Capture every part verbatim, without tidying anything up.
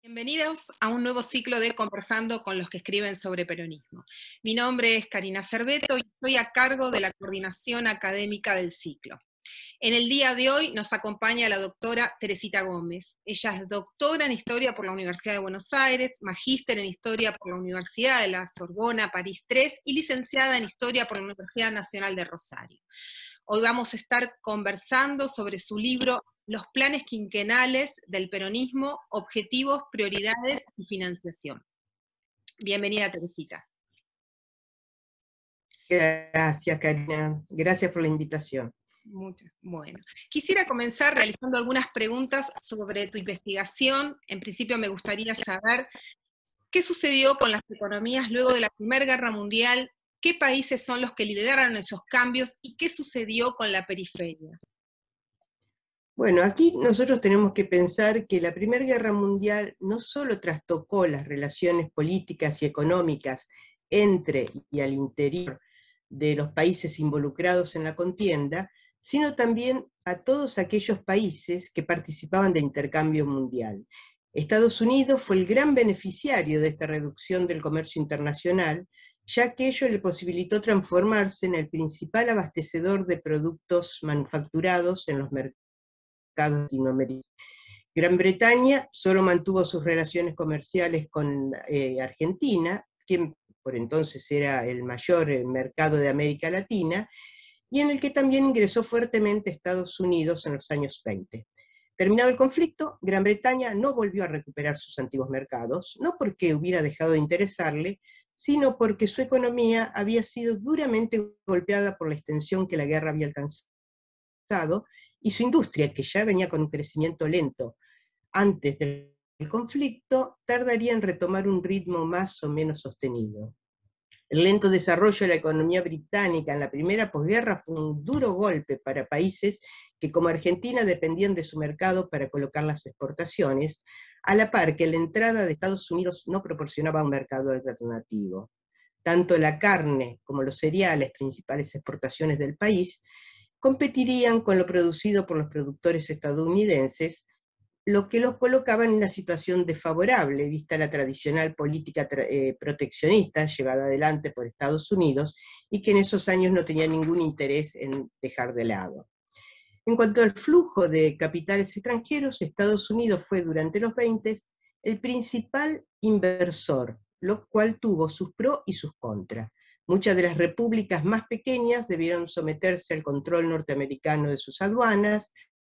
Bienvenidos a un nuevo ciclo de Conversando con los que escriben sobre peronismo. Mi nombre es Karina Cerveto y estoy a cargo de la coordinación académica del ciclo. En el día de hoy nos acompaña la doctora Teresita Gómez. Ella es doctora en Historia por la Universidad de Buenos Aires, magíster en Historia por la Universidad de la Sorbona, París tres, y licenciada en Historia por la Universidad Nacional de Rosario. Hoy vamos a estar conversando sobre su libro Los planes quinquenales del peronismo, objetivos, prioridades y financiación. Bienvenida, Teresita. Gracias, Karina. Gracias por la invitación. Muchas. Bueno, quisiera comenzar realizando algunas preguntas sobre tu investigación. En principio me gustaría saber qué sucedió con las economías luego de la Primera Guerra Mundial, qué países son los que lideraron esos cambios y qué sucedió con la periferia. Bueno, aquí nosotros tenemos que pensar que la Primera Guerra Mundial no solo trastocó las relaciones políticas y económicas entre y al interior de los países involucrados en la contienda, sino también a todos aquellos países que participaban del intercambio mundial. Estados Unidos fue el gran beneficiario de esta reducción del comercio internacional, ya que ello le posibilitó transformarse en el principal abastecedor de productos manufacturados en los mercados latinoamericanos. Gran Bretaña solo mantuvo sus relaciones comerciales con eh, Argentina, que por entonces era el mayor el mercado de América Latina, y en el que también ingresó fuertemente Estados Unidos en los años veinte. Terminado el conflicto, Gran Bretaña no volvió a recuperar sus antiguos mercados, no porque hubiera dejado de interesarle, sino porque su economía había sido duramente golpeada por la extensión que la guerra había alcanzado, y su industria, que ya venía con un crecimiento lento antes del conflicto, tardaría en retomar un ritmo más o menos sostenido. El lento desarrollo de la economía británica en la primera posguerra fue un duro golpe para países que, como Argentina, dependían de su mercado para colocar las exportaciones, a la par que la entrada de Estados Unidos no proporcionaba un mercado alternativo. Tanto la carne como los cereales, principales exportaciones del país, competirían con lo producido por los productores estadounidenses, lo que los colocaba en una situación desfavorable, vista la tradicional política eh, proteccionista llevada adelante por Estados Unidos, y que en esos años no tenía ningún interés en dejar de lado. En cuanto al flujo de capitales extranjeros, Estados Unidos fue durante los veinte el principal inversor, lo cual tuvo sus pros y sus contras. Muchas de las repúblicas más pequeñas debieron someterse al control norteamericano de sus aduanas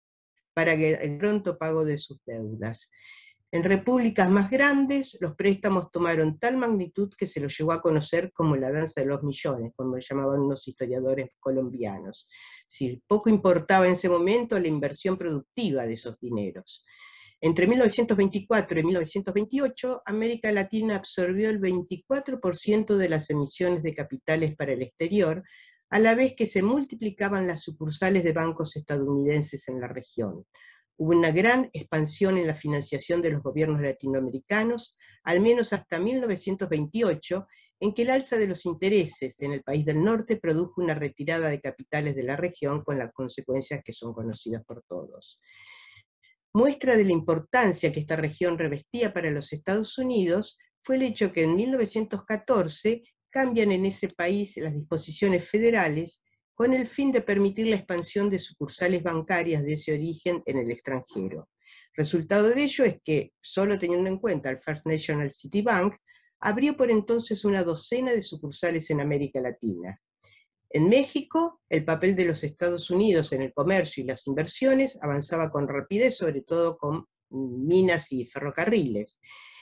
para el pronto pago de sus deudas. En repúblicas más grandes, los préstamos tomaron tal magnitud que se los llegó a conocer como la danza de los millones, como lo llamaban unos historiadores colombianos. Es decir, poco importaba en ese momento la inversión productiva de esos dineros. Entre mil novecientos veinticuatro y mil novecientos veintiocho, América Latina absorbió el veinticuatro por ciento de las emisiones de capitales para el exterior, a la vez que se multiplicaban las sucursales de bancos estadounidenses en la región. Hubo una gran expansión en la financiación de los gobiernos latinoamericanos, al menos hasta mil novecientos veintiocho, en que el alza de los intereses en el país del norte produjo una retirada de capitales de la región, con las consecuencias que son conocidas por todos. Muestra de la importancia que esta región revestía para los Estados Unidos fue el hecho que en mil novecientos catorce cambian en ese país las disposiciones federales con el fin de permitir la expansión de sucursales bancarias de ese origen en el extranjero. Resultado de ello es que, solo teniendo en cuenta el First National City Bank, abrió por entonces una docena de sucursales en América Latina. En México, el papel de los Estados Unidos en el comercio y las inversiones avanzaba con rapidez, sobre todo con minas y ferrocarriles.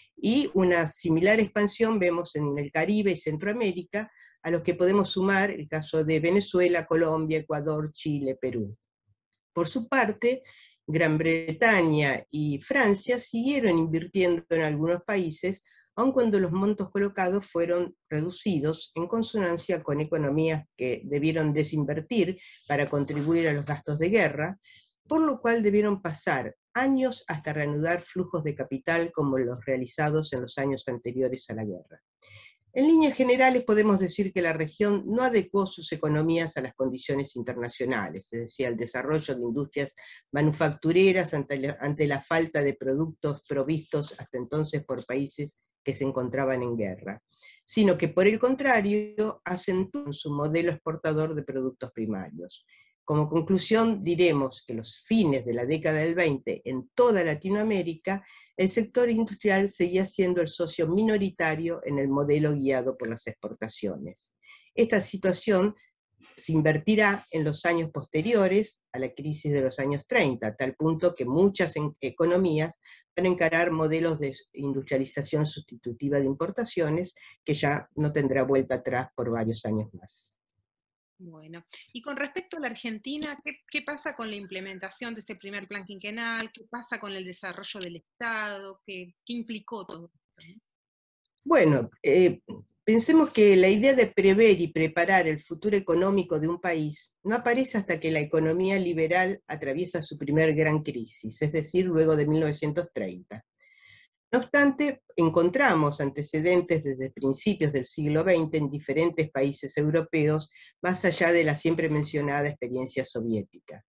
Y una similar expansión vemos en el Caribe y Centroamérica, a los que podemos sumar el caso de Venezuela, Colombia, Ecuador, Chile, Perú. Por su parte, Gran Bretaña y Francia siguieron invirtiendo en algunos países, aun cuando los montos colocados fueron reducidos en consonancia con economías que debieron desinvertir para contribuir a los gastos de guerra, por lo cual debieron pasar años hasta reanudar flujos de capital como los realizados en los años anteriores a la guerra. En líneas generales podemos decir que la región no adecuó sus economías a las condiciones internacionales, es decir, al desarrollo de industrias manufactureras ante la, ante la falta de productos provistos hasta entonces por países que se encontraban en guerra, sino que por el contrario acentuó su modelo exportador de productos primarios. Como conclusión diremos que los fines de la década del veinte en toda Latinoamérica el sector industrial seguía siendo el socio minoritario en el modelo guiado por las exportaciones. Esta situación se invertirá en los años posteriores a la crisis de los años treinta, a tal punto que muchas economías van a encarar modelos de industrialización sustitutiva de importaciones que ya no tendrá vuelta atrás por varios años más. Bueno, y con respecto a la Argentina, ¿qué, qué pasa con la implementación de ese primer plan quinquenal? ¿Qué pasa con el desarrollo del Estado? ¿Qué, qué implicó todo esto? Bueno, eh, pensemos que la idea de prever y preparar el futuro económico de un país no aparece hasta que la economía liberal atraviesa su primer gran crisis, es decir, luego de mil novecientos treinta. No obstante, encontramos antecedentes desde principios del siglo veinte en diferentes países europeos, más allá de la siempre mencionada experiencia soviética.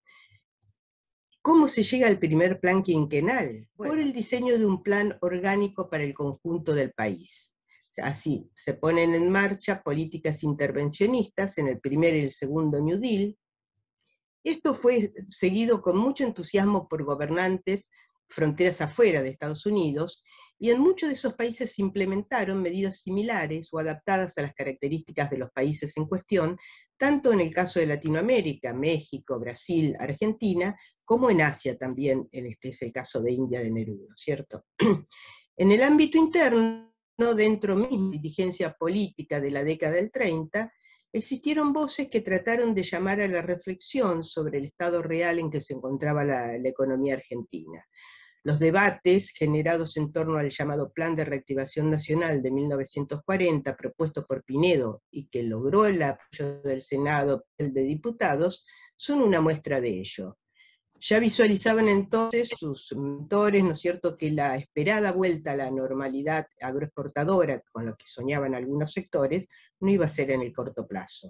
¿Cómo se llega al primer plan quinquenal? Bueno, por el diseño de un plan orgánico para el conjunto del país. Así, se ponen en marcha políticas intervencionistas en el primer y el segundo New Deal. Esto fue seguido con mucho entusiasmo por gobernantes fronteras afuera de Estados Unidos, y en muchos de esos países se implementaron medidas similares o adaptadas a las características de los países en cuestión, tanto en el caso de Latinoamérica, México, Brasil, Argentina, como en Asia también, en el que es el caso de India de Nehru, ¿cierto? En el ámbito interno, dentro mismo de la dirigencia política de la década del treinta, existieron voces que trataron de llamar a la reflexión sobre el estado real en que se encontraba la, la economía argentina. Los debates generados en torno al llamado Plan de Reactivación Nacional de mil novecientos cuarenta, propuesto por Pinedo y que logró el apoyo del Senado y el de diputados, son una muestra de ello. Ya visualizaban entonces sus mentores, ¿no es cierto?, que la esperada vuelta a la normalidad agroexportadora, con lo que soñaban algunos sectores, no iba a ser en el corto plazo.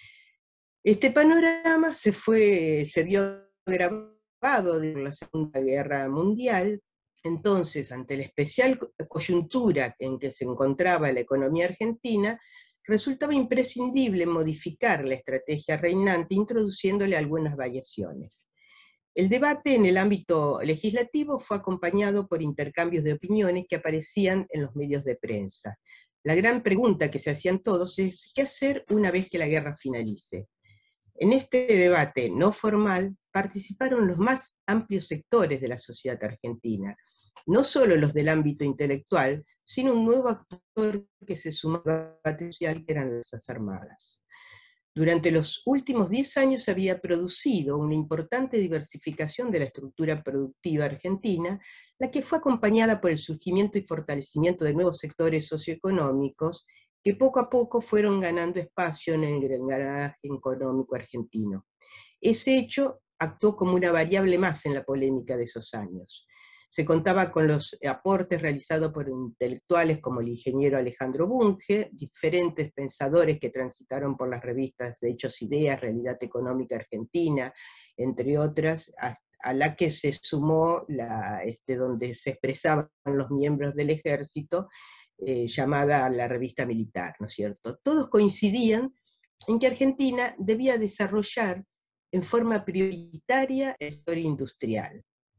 Este panorama se, fue, se vio agravado de la Segunda Guerra Mundial. Entonces, ante la especial coyuntura en que se encontraba la economía argentina, resultaba imprescindible modificar la estrategia reinante introduciéndole algunas variaciones. El debate en el ámbito legislativo fue acompañado por intercambios de opiniones que aparecían en los medios de prensa. La gran pregunta que se hacían todos es, ¿qué hacer una vez que la guerra finalice? En este debate no formal participaron los más amplios sectores de la sociedad argentina, no solo los del ámbito intelectual, sino un nuevo actor que se sumaba al debate social, que eran las Fuerzas Armadas. Durante los últimos diez años se había producido una importante diversificación de la estructura productiva argentina, la que fue acompañada por el surgimiento y fortalecimiento de nuevos sectores socioeconómicos que poco a poco fueron ganando espacio en el engranaje económico argentino. Ese hecho actuó como una variable más en la polémica de esos años. Se contaba con los aportes realizados por intelectuales como el ingeniero Alejandro Bunge, diferentes pensadores que transitaron por las revistas de Hechos Ideas, Realidad Económica Argentina, entre otras, a, a la que se sumó la, este, donde se expresaban los miembros del ejército, eh, llamada la Revista Militar, ¿no es cierto? Todos coincidían en que Argentina debía desarrollar en forma prioritaria el sector industrial,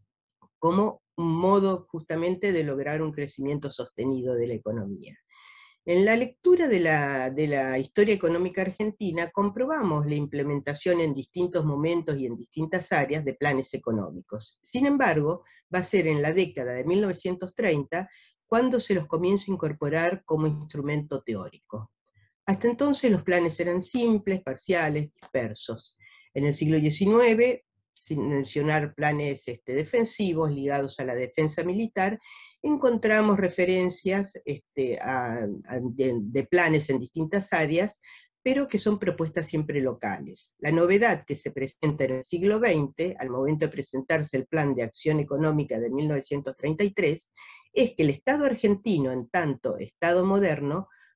como un modo justamente de lograr un crecimiento sostenido de la economía. En la lectura de la, de la historia económica argentina comprobamos la implementación en distintos momentos y en distintas áreas de planes económicos. Sin embargo, va a ser en la década de mil novecientos treinta cuando se los comienza a incorporar como instrumento teórico. Hasta entonces los planes eran simples, parciales, dispersos. En el siglo diecinueve, sin mencionar planes este, defensivos ligados a la defensa militar, encontramos referencias este, a, a, de, de planes en distintas áreas, pero que son propuestas siempre locales. La novedad que se presenta en el siglo veinte, al momento de presentarse el Plan de Acción Económica de mil novecientos treinta y tres, es que el Estado argentino, en tanto Estado moderno,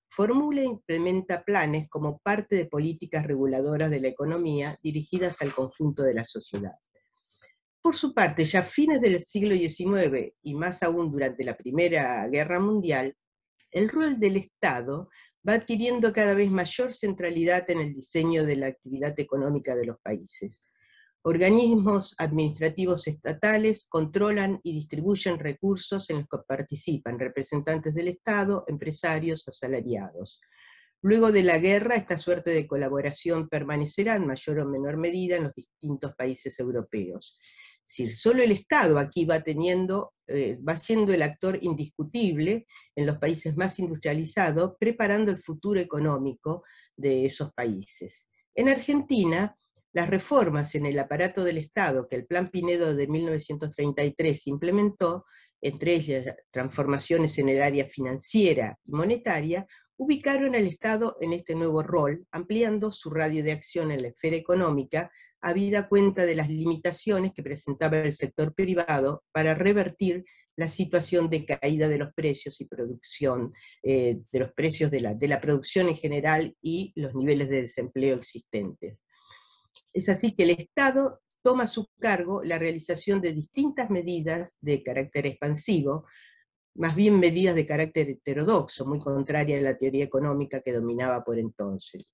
formula e implementa planes como parte de políticas reguladoras de la economía dirigidas al conjunto de la sociedad. Por su parte, ya a fines del siglo diecinueve, y más aún durante la Primera Guerra Mundial, el rol del Estado va adquiriendo cada vez mayor centralidad en el diseño de la actividad económica de los países. Organismos administrativos estatales controlan y distribuyen recursos en los que participan representantes del Estado, empresarios, asalariados. Luego de la guerra, esta suerte de colaboración permanecerá en mayor o menor medida en los distintos países europeos. Es decir, solo el Estado aquí va teniendo, eh, va siendo el actor indiscutible en los países más industrializados, preparando el futuro económico de esos países. En Argentina, las reformas en el aparato del Estado que el Plan Pinedo de mil novecientos treinta y tres implementó, entre ellas transformaciones en el área financiera y monetaria, ubicaron al Estado en este nuevo rol, ampliando su radio de acción en la esfera económica, habida cuenta de las limitaciones que presentaba el sector privado para revertir la situación de caída de los precios y producción, eh, de los precios de la, de la producción en general y los niveles de desempleo existentes. Es así que el Estado toma a su cargo la realización de distintas medidas de carácter expansivo, más bien medidas de carácter heterodoxo, muy contraria a la teoría económica que dominaba por entonces.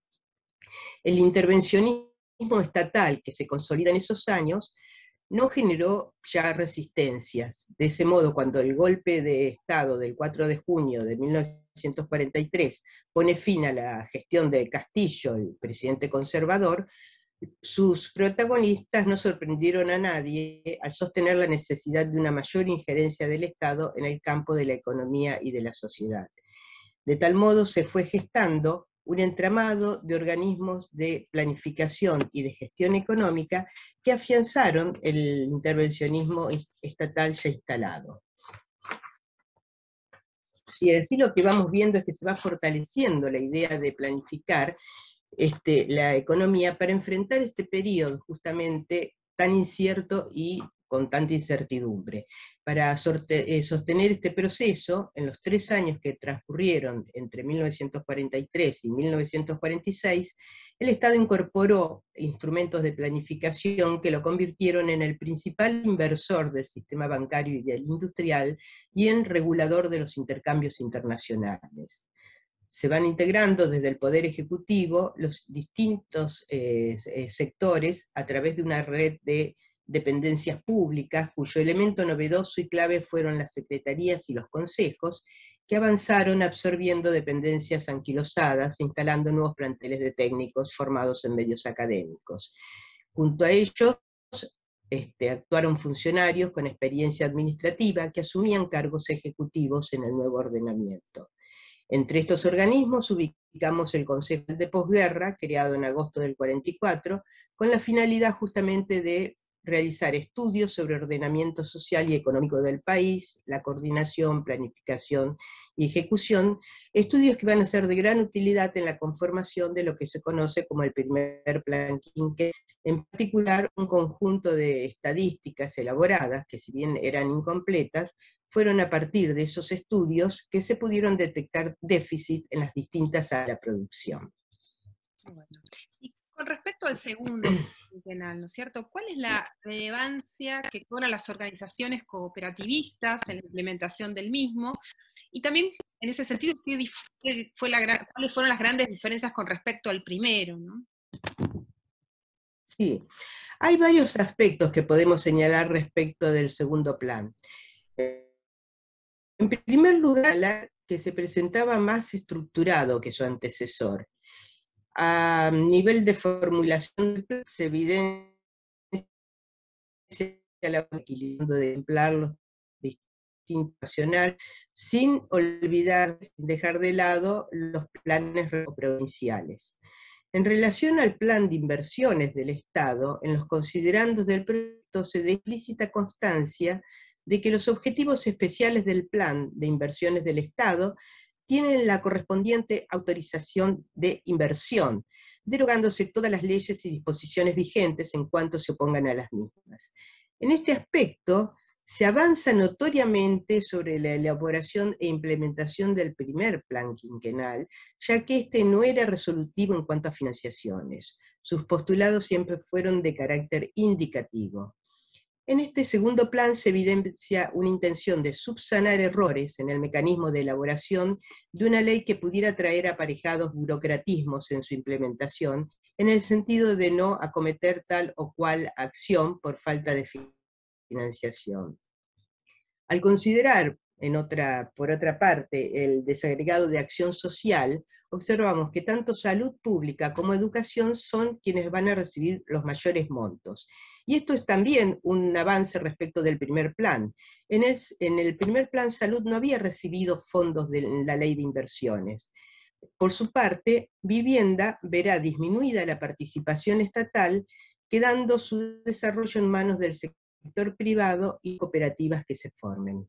El intervencionismo estatal que se consolida en esos años no generó ya resistencias. De ese modo, cuando el golpe de Estado del cuatro de junio de mil novecientos cuarenta y tres pone fin a la gestión de Castillo, el presidente conservador, sus protagonistas no sorprendieron a nadie al sostener la necesidad de una mayor injerencia del Estado en el campo de la economía y de la sociedad. De tal modo se fue gestando un entramado de organismos de planificación y de gestión económica que afianzaron el intervencionismo estatal ya instalado. Si así lo que vamos viendo es que se va fortaleciendo la idea de planificar Este, la economía para enfrentar este periodo justamente tan incierto y con tanta incertidumbre. Para sorte, eh, sostener este proceso, en los tres años que transcurrieron entre mil novecientos cuarenta y tres y mil novecientos cuarenta y seis, el Estado incorporó instrumentos de planificación que lo convirtieron en el principal inversor del sistema bancario y del industrial y en regulador de los intercambios internacionales. Se van integrando desde el Poder Ejecutivo los distintos eh, sectores a través de una red de dependencias públicas, cuyo elemento novedoso y clave fueron las secretarías y los consejos, que avanzaron absorbiendo dependencias anquilosadas, instalando nuevos planteles de técnicos formados en medios académicos. Junto a ellos, Este, actuaron funcionarios con experiencia administrativa que asumían cargos ejecutivos en el nuevo ordenamiento. Entre estos organismos ubicamos el Consejo de Posguerra, creado en agosto del cuarenta y cuatro, con la finalidad justamente de realizar estudios sobre ordenamiento social y económico del país, la coordinación, planificación y ejecución, estudios que van a ser de gran utilidad en la conformación de lo que se conoce como el primer plan quinquenal, en particular un conjunto de estadísticas elaboradas, que si bien eran incompletas, fueron a partir de esos estudios que se pudieron detectar déficit en las distintas áreas de la producción. Bueno. Y con respecto al segundo quinquenal, ¿no es cierto? ¿Cuál es la relevancia que cobran las organizaciones cooperativistas en la implementación del mismo? Y también, en ese sentido, ¿qué fue la, ¿cuáles fueron las grandes diferencias con respecto al primero, ¿no? Sí, hay varios aspectos que podemos señalar respecto del segundo plan. En primer lugar, que se presentaba más estructurado que su antecesor. A nivel de formulación se evidencia la equilibrio de emplear los distintos nacionales, sin olvidar, sin dejar de lado los planes provinciales. En relación al plan de inversiones del Estado, en los considerandos del proyecto se da explícita constancia de que los objetivos especiales del plan de inversiones del Estado tienen la correspondiente autorización de inversión, derogándose todas las leyes y disposiciones vigentes en cuanto se opongan a las mismas. En este aspecto, Se avanza notoriamente sobre la elaboración e implementación del primer plan quinquenal, ya que este no era resolutivo en cuanto a financiaciones. Sus postulados siempre fueron de carácter indicativo. En este segundo plan se evidencia una intención de subsanar errores en el mecanismo de elaboración de una ley que pudiera traer aparejados burocratismos en su implementación, en el sentido de no acometer tal o cual acción por falta de financiación. Al considerar, en otra, por otra parte, el desagregado de acción social, observamos que tanto salud pública como educación son quienes van a recibir los mayores montos. Y esto es también un avance respecto del primer plan. En el, en el primer plan salud no había recibido fondos de la ley de inversiones. Por su parte, vivienda verá disminuida la participación estatal, quedando su desarrollo en manos del sector privado y cooperativas que se formen.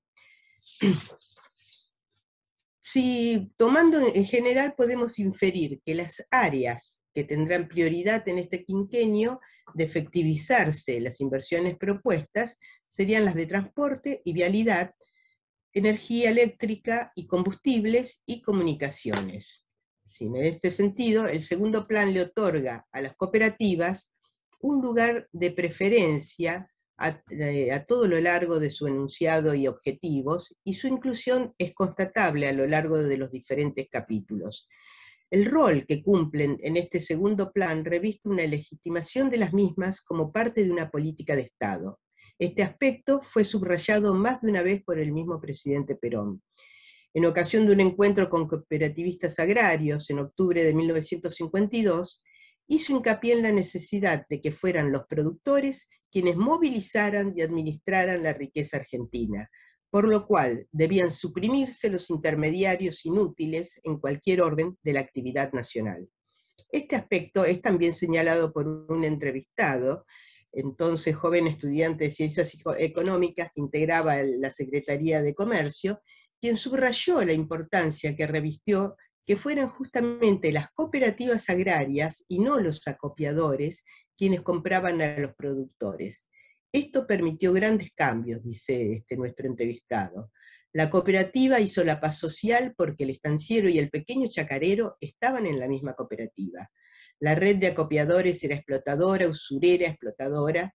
Si tomando en general podemos inferir que las áreas que tendrán prioridad en este quinquenio de efectivizarse las inversiones propuestas serían las de transporte y vialidad, energía eléctrica y combustibles y comunicaciones. Sí, en este sentido, el segundo plan le otorga a las cooperativas un lugar de preferencia a, a todo lo largo de su enunciado y objetivos, y su inclusión es constatable a lo largo de los diferentes capítulos. El rol que cumplen en este segundo plan reviste una legitimación de las mismas como parte de una política de Estado. Este aspecto fue subrayado más de una vez por el mismo presidente Perón. En ocasión de un encuentro con cooperativistas agrarios en octubre de mil novecientos cincuenta y dos, hizo hincapié en la necesidad de que fueran los productores quienes movilizaran y administraran la riqueza argentina, por lo cual debían suprimirse los intermediarios inútiles en cualquier orden de la actividad nacional. Este aspecto es también señalado por un entrevistado, entonces joven estudiante de Ciencias Económicas que integraba la Secretaría de Comercio, quien subrayó la importancia que revistió que fueran justamente las cooperativas agrarias y no los acopiadores quienes compraban a los productores. Esto permitió grandes cambios, dice este, nuestro entrevistado. La cooperativa hizo la paz social porque el estanciero y el pequeño chacarero estaban en la misma cooperativa. La red de acopiadores era explotadora, usurera, explotadora,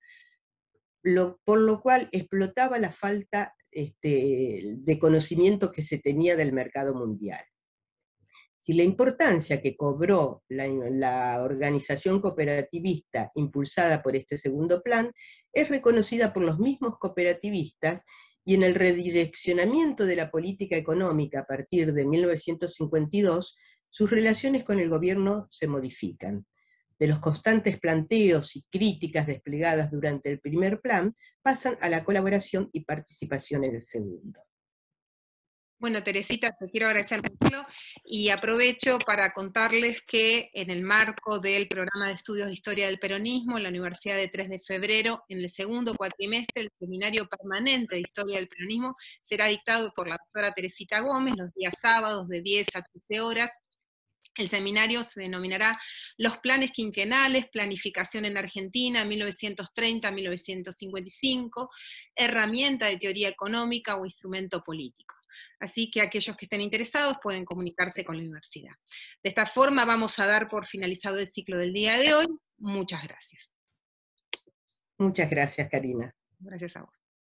lo, por lo cual explotaba la falta este, de conocimiento que se tenía del mercado mundial. Si la importancia que cobró la, la organización cooperativista impulsada por este segundo plan es reconocida por los mismos cooperativistas, y en el redireccionamiento de la política económica a partir de mil novecientos cincuenta y dos, sus relaciones con el gobierno se modifican. De los constantes planteos y críticas desplegadas durante el primer plan, pasan a la colaboración y participación en el segundo. Bueno, Teresita, te quiero agradecer mucho y aprovecho para contarles que en el marco del programa de estudios de historia del peronismo en la Universidad de tres de febrero, en el segundo cuatrimestre, el seminario permanente de historia del peronismo será dictado por la doctora Teresita Gómez los días sábados de diez a trece horas. El seminario se denominará Los planes quinquenales, planificación en Argentina, mil novecientos treinta a mil novecientos cincuenta y cinco, herramienta de teoría económica o instrumento político. Así que aquellos que estén interesados pueden comunicarse con la universidad. De esta forma vamos a dar por finalizado el ciclo del día de hoy. Muchas gracias. Muchas gracias, Karina. Gracias a vos.